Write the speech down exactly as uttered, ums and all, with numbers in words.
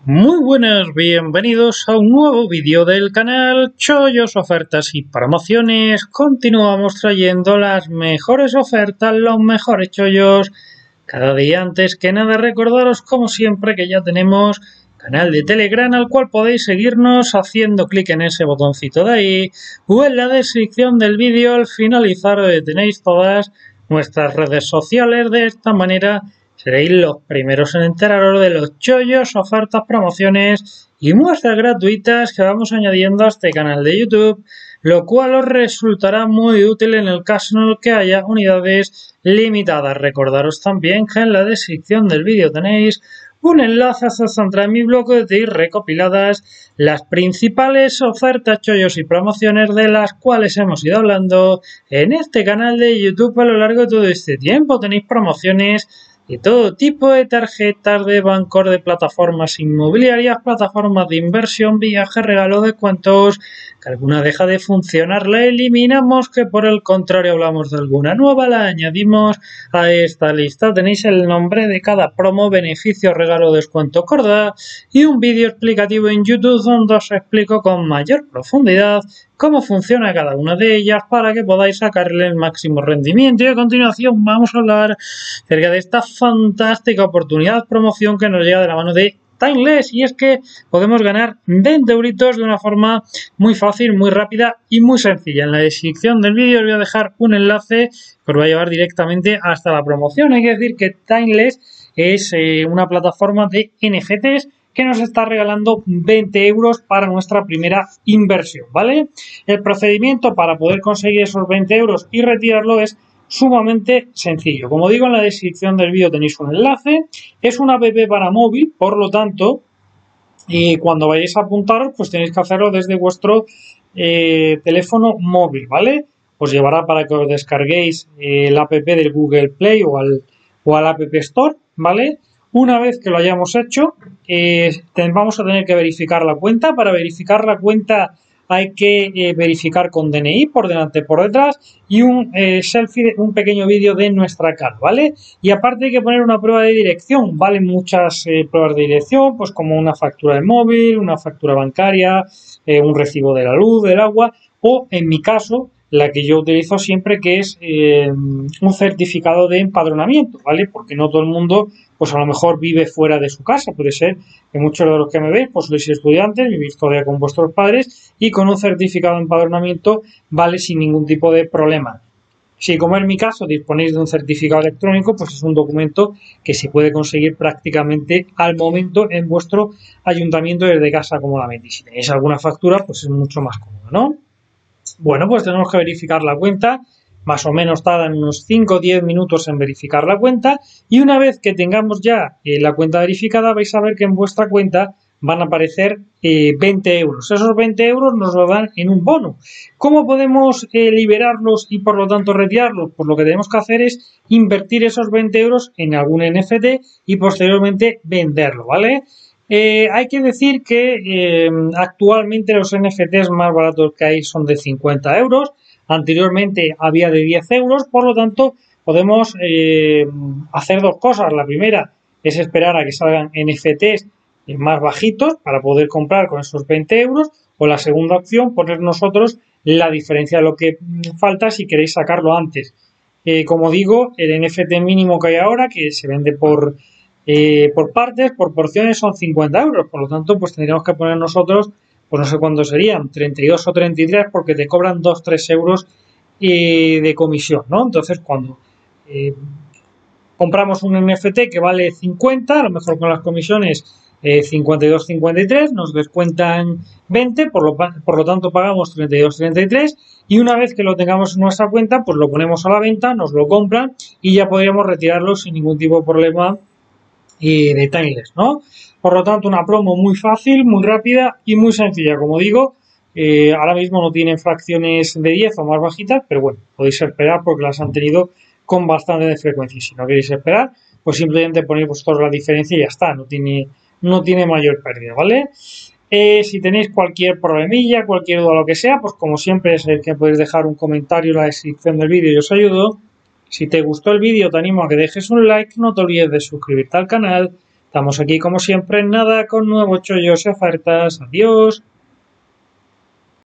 Muy buenas, bienvenidos a un nuevo vídeo del canal Chollos, Ofertas y Promociones. Continuamos trayendo las mejores ofertas, los mejores chollos cada día. Antes que nada, recordaros como siempre que ya tenemos canal de Telegram al cual podéis seguirnos haciendo clic en ese botoncito de ahí o en la descripción del vídeo al finalizar, donde tenéis todas nuestras redes sociales. De esta manera seréis los primeros en enteraros de los chollos, ofertas, promociones y muestras gratuitas que vamos añadiendo a este canal de YouTube, lo cual os resultará muy útil en el caso en el que haya unidades limitadas. Recordaros también que en la descripción del vídeo tenéis un enlace hacia central en mi blog de tenéis recopiladas las principales ofertas, chollos y promociones de las cuales hemos ido hablando en este canal de YouTube a lo largo de todo este tiempo. Tenéis promociones de todo tipo de tarjetas de bancos, de plataformas inmobiliarias, plataformas de inversión, viajes, regalos, descuentos. Que alguna deja de funcionar la eliminamos, que por el contrario hablamos de alguna nueva, la añadimos a esta lista. Tenéis el nombre de cada promo, beneficio, regalo, descuento, corda y un vídeo explicativo en YouTube donde os explico con mayor profundidad cómo funciona cada una de ellas para que podáis sacarle el máximo rendimiento. Y a continuación vamos a hablar acerca de esta fantástica oportunidad, promoción que nos llega de la mano de Timeless, y es que podemos ganar veinte euritos de una forma muy fácil, muy rápida y muy sencilla. En la descripción del vídeo os voy a dejar un enlace que os va a llevar directamente hasta la promoción. Hay que decir que Timeless es eh, una plataforma de N F Ts que nos está regalando veinte euros para nuestra primera inversión, ¿vale? El procedimiento para poder conseguir esos veinte euros y retirarlo es sumamente sencillo. Como digo, en la descripción del vídeo tenéis un enlace. Es una app para móvil, por lo tanto, y cuando vayáis a apuntaros, pues tenéis que hacerlo desde vuestro eh, teléfono móvil, ¿vale? Os llevará para que os descarguéis eh, la app del Google Play o al, o al App Store, ¿vale? Una vez que lo hayamos hecho, eh, vamos a tener que verificar la cuenta. Para verificar la cuenta hay que eh, verificar con D N I por delante y por detrás y un eh, selfie, un pequeño vídeo de nuestra cara, ¿vale? Y aparte hay que poner una prueba de dirección. Valen muchas eh, pruebas de dirección, pues como una factura de móvil, una factura bancaria, eh, un recibo de la luz, del agua, o en mi caso, la que yo utilizo siempre, que es eh, un certificado de empadronamiento, ¿vale? Porque no todo el mundo, pues a lo mejor vive fuera de su casa. Puede ser que muchos de los que me veis, pues sois estudiantes, vivís todavía con vuestros padres y con un certificado de empadronamiento vale sin ningún tipo de problema. Si, como en mi caso, disponéis de un certificado electrónico, pues es un documento que se puede conseguir prácticamente al momento en vuestro ayuntamiento desde casa cómodamente. Y si tenéis alguna factura, pues es mucho más cómodo, ¿no? Bueno, pues tenemos que verificar la cuenta. Más o menos tardan unos cinco o diez minutos en verificar la cuenta, y una vez que tengamos ya eh, la cuenta verificada, vais a ver que en vuestra cuenta van a aparecer eh, veinte euros. Esos veinte euros nos lo dan en un bono. ¿Cómo podemos eh, liberarlos y por lo tanto retirarlos? Pues lo que tenemos que hacer es invertir esos veinte euros en algún N F T y posteriormente venderlo, ¿vale? Eh, hay que decir que eh, actualmente los N F Ts más baratos que hay son de cincuenta euros. Anteriormente había de diez euros, por lo tanto podemos eh, hacer dos cosas. La primera es esperar a que salgan N F Ts más bajitos para poder comprar con esos veinte euros, o la segunda opción, poner nosotros la diferencia de lo que falta si queréis sacarlo antes. Eh, como digo, el N F T mínimo que hay ahora, que se vende por, eh, por partes, por porciones, son cincuenta euros, por lo tanto pues tendríamos que poner nosotros, pues no sé cuánto serían, treinta y dos o treinta y tres, porque te cobran dos a tres euros eh, de comisión, ¿no? Entonces, cuando eh, compramos un N F T que vale cincuenta, a lo mejor con las comisiones eh, cincuenta y dos a cincuenta y tres, nos descuentan veinte, por lo, por lo tanto pagamos treinta y dos a treinta y tres, y una vez que lo tengamos en nuestra cuenta, pues lo ponemos a la venta, nos lo compran y ya podríamos retirarlo sin ningún tipo de problema eh, de Timeless, ¿no? Por lo tanto, una promo muy fácil, muy rápida y muy sencilla. Como digo, eh, ahora mismo no tienen fracciones de diez o más bajitas, pero bueno, podéis esperar porque las han tenido con bastante de frecuencia. Y si no queréis esperar, pues simplemente ponéis vosotros la diferencia y ya está, no tiene, no tiene mayor pérdida, ¿vale? Eh, si tenéis cualquier problemilla, cualquier duda, lo que sea, pues como siempre es el que podéis dejar un comentario en la descripción del vídeo y os ayudo. Si te gustó el vídeo, te animo a que dejes un like, no te olvides de suscribirte al canal. Estamos aquí como siempre en nada con nuevos chollos y ofertas. Adiós.